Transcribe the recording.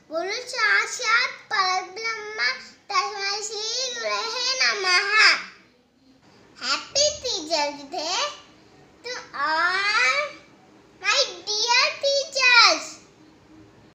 गुरु साक्षात् परब्रह्म तस्मै श्री गुरवे नमः। Happy teachers day.